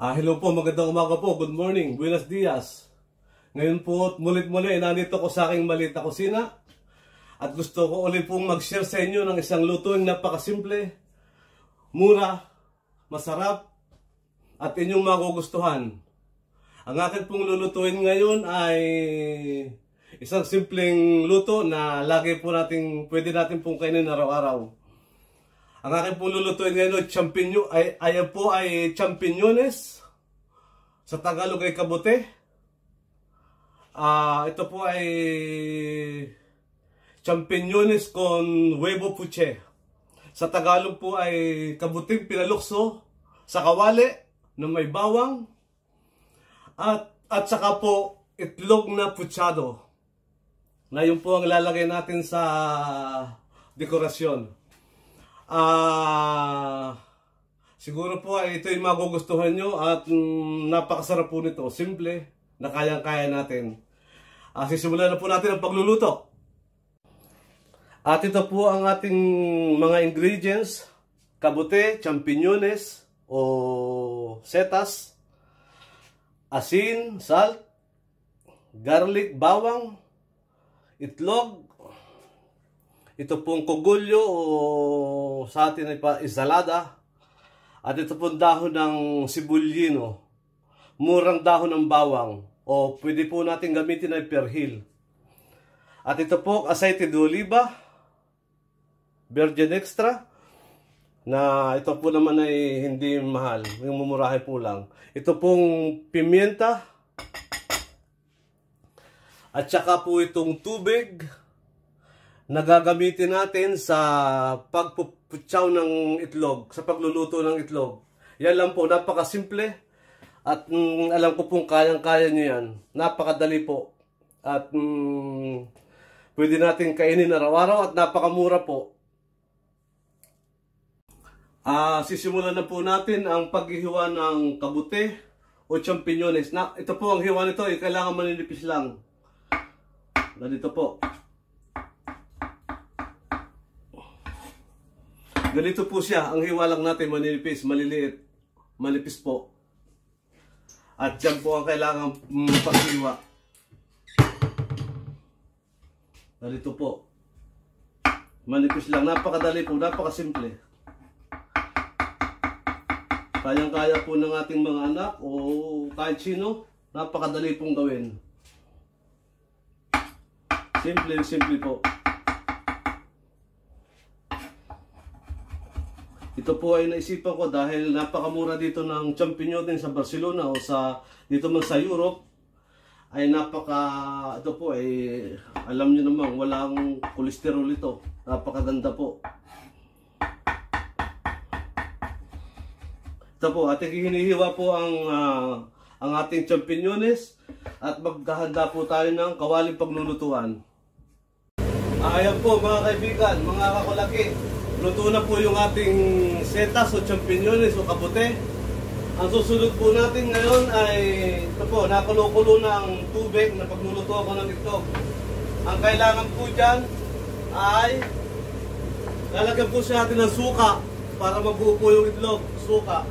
Hello po, magandang umaga po. Good morning, buenos dias. Ngayon po, mulit-muli, nandito ko sa aking maliit na kusina. At gusto ko ulit pong mag-share sa inyo ng isang lutuing napakasimple, mura, masarap, at inyong magugustuhan. Ang akin pong lulutuin ngayon ay isang simpleng luto na lagi po pwede natin pong kainin araw-araw. Ang aking pong lulutuin ngayon ay champiñones. Sa Tagalog ay kabute. Ito po ay champiñones con huevo puche. Sa Tagalog po ay kabuting pinalukso sa kawali na may bawang at saka po itlog na puchado. Na yun po ang lalagay natin sa dekorasyon. Siguro po ay ito yung magugustuhan nyo at napakasarap po nito. Simple, na kayang-kaya natin. Sisimulan na po natin ang pagluluto. At ito po ang ating mga ingredients. Kabute, champiñones o setas, asin, salt, garlic, bawang, itlog, ito pong kogulyo o sa atin ay ensalada. At ito pong dahon ng sibulyino. Murang dahon ng bawang. O pwede po natin gamitin ay perhil. At ito po aceite de oliva. Virgin extra. Na ito po naman ay hindi mahal. Yung mumurahe po lang. Ito pong pimienta. At saka po itong tubig na gagamitin natin sa pagpuputsaw ng itlog, sa pagluluto ng itlog. Yan lang po, napakasimple. At alam ko pong kayang-kaya nyo yan. Napakadali po. At pwede natin kainin araw-araw at napakamura po. Sisimulan na po natin ang paghihiwa ng kabute o champiñones. Ito po ang hiwa nito, kailangan maninipis lang. Ganito po. Ganito po siya. Ang hiwa lang natin maninipis, maliliit, manipis po. At yan po ang kailangan paghiwa. Ganito po. Manipis lang. Napakadali po. Napakasimple. Kayang-kaya po ng ating mga anak o kahit sino. Napakadali pong gawin. Simple po. Ito po ay naisipan ko dahil napakamura dito ng champiñones sa Barcelona o dito man sa Europe. Ito po ay alam niyo naman walang kolesterol ito. Napakaganda po. Ito po, ating hinihiwa po ang ating champiñones at maghahanda po tayo ng kawaling paglulutuan. Ayan po mga kaibigan, mga kakulaki. Luto na po yung ating setas o champiñones o kabute. Ang susunod po natin ngayon ay ito po, nakulo-kulo na ang tubig na pagluluto ako ng itlog. Ang kailangan po dyan ay lalagyan po siya natin ng suka para mabuo po yung itlog. Suka.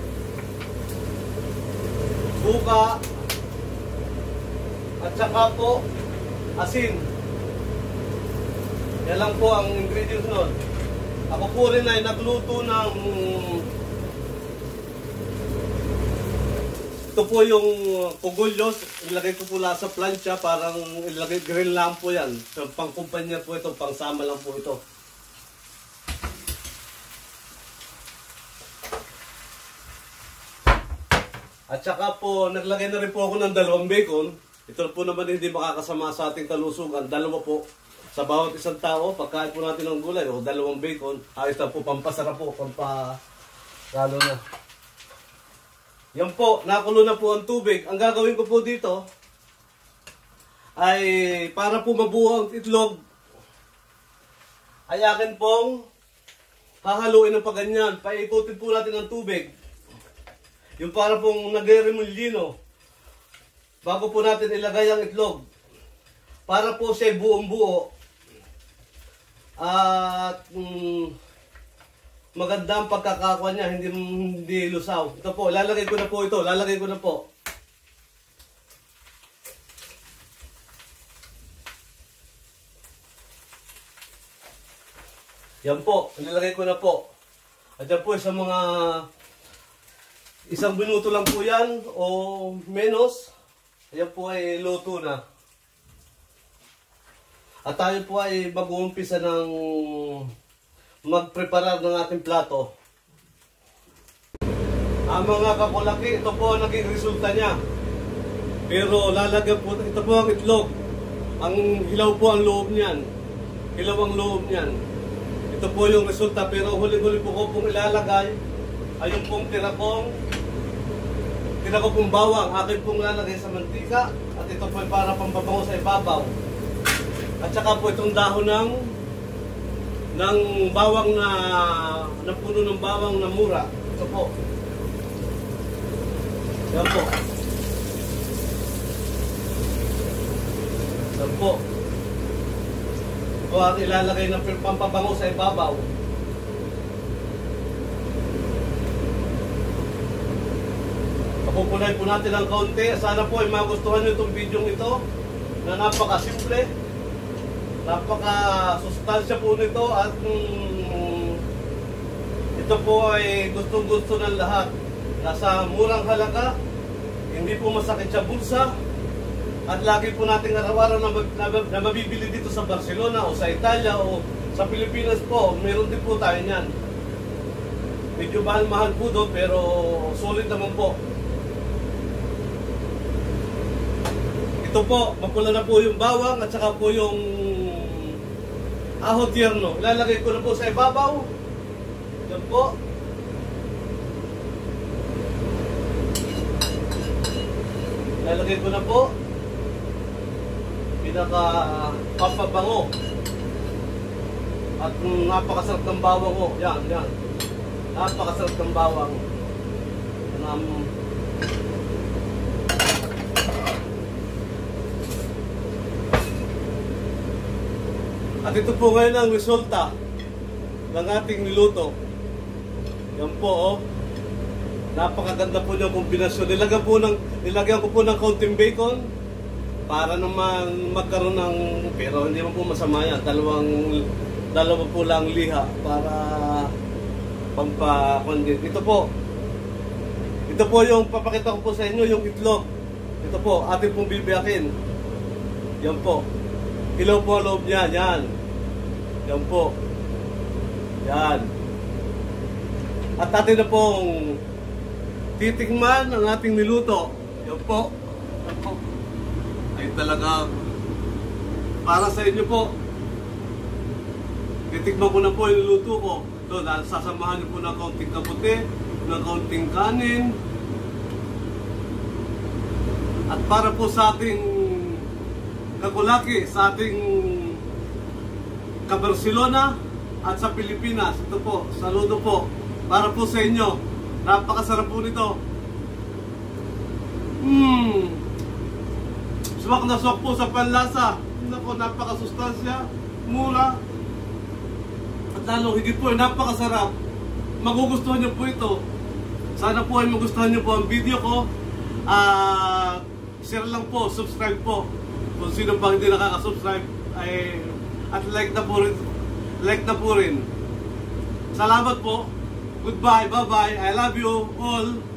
At saka po asin. Yan lang po ang ingredients nun. Ako po rin ay nagluto ng ito po yung kugulyos. Ilagay ko po lang sa plancha. Parang ilagay grill lang po yan. So, pang-kumpanya po ito. Pang-sama lang po ito. At saka po naglagay na rin po ako ng 2 bacon. Ito po naman hindi makakasama sa ating kalusugan. 2 po. Sa bawat isang tao, pagkain po natin ng gulay, 2 bacon, ayos na po, pampasarap po, lalo na. Yan po, nakulo na po ang tubig. Ang gagawin ko po dito, ay para po mabuo ang itlog, ay akin pong hahaluin ng paganyan. Paikutin po natin ang tubig. Yung para pong nagre-remolino, bago po natin ilagay ang itlog. Para po siya buong-buo. At maganda ang pagkakakuha niya, hindi lusaw. Ito po, lalagay ko na po ito, lalagay ko na po. Yan po, nilalagay ko na po. At yan po sa mga isang minuto lang po yan o menos. Yan po ay luto na. At tayo po ay mag-uumpisa ng magpreparar ng ating plato. Ang mga kakulaki, ito po ang naging resulta niya. Pero lalagyan po, ito po ang itlog. Ang hilaw po ang loob niyan. Hilaw ang loob niyan. Ito po yung resulta, pero huli-huli po ko pong ilalagay ay yung pong tira ko pong bawang. Akin pong lalagay sa mantika at ito po ay para pampabango sa ibabaw. At saka po itong dahon ng bawang na puno ng bawang na mura. Ito po. Yan po. Yan po. Ito ang ilalagay ng pampabango sa ibabaw. Papupunay po natin ng kaunti. Sana po ay magustuhan nyo itong video ito na napaka-simple. Napaka-sustansya po nito at ito po ay gustong-gusto ng lahat. Nasa murang halaga, hindi po masakit sa bulsa. At lagi po nating araw-araw na mabibili dito sa Barcelona o sa Italia o sa Pilipinas po. Meron din po tayo niyan. Medyo mahal-mahal po doon pero solid naman po. Ito po, mapula na po yung bawang at saka po yung aho tierno. Ilalagay ko na po sa ibabaw. Yan po. Ilalagay ko na po. Pinaka-pampabango. At napakasarap ng bawang ko. Yan, yan. Napakasarap ng bawang. At ito po ngayon ang resulta ng ating niluto. Yan po, oh. Napakaganda po yung kombinasyon. Nilagyan ko po ng kaunting bacon para naman magkaroon ng, pero hindi mo po masama yan. Dalawa po lang liha para pampakondit. Ito po yung papakita ko po sa inyo, yung itlog. Ito po, atin pong bibiyakin. Yan po. Hilaw po ang loob niya, yan. Yan po. Yan. At atin na pong titikman ang ating niluto. Yan po. Yan po. Ay talaga para sa inyo po. Titikman ko na po yung niluto ko. So, sasamahan niyo po ng kaunting kaputi, ng kaunting kanin. At para po sa ating kakulaki, sa ating ka-Barcelona at sa Pilipinas, ito po, saludo po. Para po sa inyo, napakasarap po nito. Swak na swak po sa panlasa. Nako, napakasustansya, mura. At lalo, higit po, napakasarap. Magugustuhan niyo po ito. Sana po ay magustuhan niyo po ang video ko. Share lang po, subscribe po. Kung sino pa hindi nakaka-subscribe, at like na po rin. Salamat po. Goodbye, bye-bye. I love you all.